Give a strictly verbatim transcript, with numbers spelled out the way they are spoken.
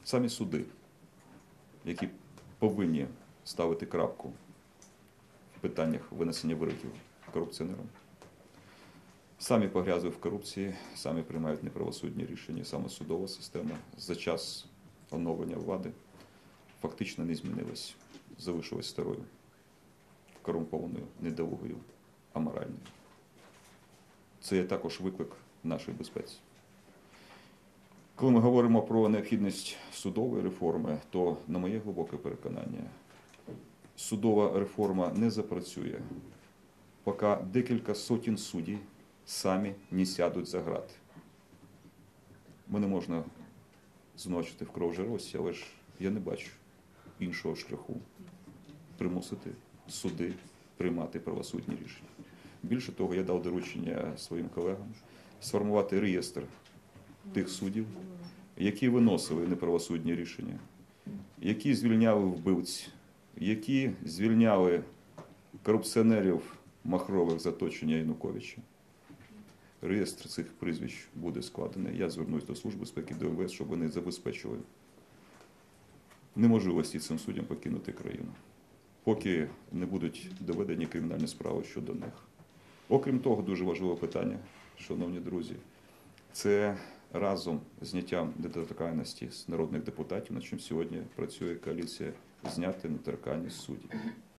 самі суди, які повинні ставити крапку в питаннях винесення вироків корупціонерам, самі погрязли в корупції, самі приймають неправосудні рішення. Саме судова система за час оновлення влади фактично не змінилась, залишилась старою, корумпованою, недолугою, аморальною. Це є також виклик нашій безпеці. Коли ми говоримо про необхідність судової реформи, то, на моє глибоке переконання, судова реформа не запрацює, поки декілька сотень суддів самі не сядуть за грати. Мене можна звинувачити в кровожерості, але ж я не бачу іншого шляху примусити суди приймати правосудні рішення. Більше того, я дав доручення своїм колегам сформувати реєстр тих суддів, які виносили неправосудні рішення, які звільняли вбивць, які звільняли корупціонерів махрових з оточення Януковича. Реєстр цих прізвищ буде складений. Я звернусь до Служби безпеки Д В С, щоб вони забезпечили неможливості цим суддям покинути країну, поки не будуть доведені кримінальні справи щодо них. Окрім того, дуже важливе питання, шановні друзі, це разом з зняттям недоторканності з народних депутатів, над чим сьогодні працює коаліція, зняти недоторканність суддів.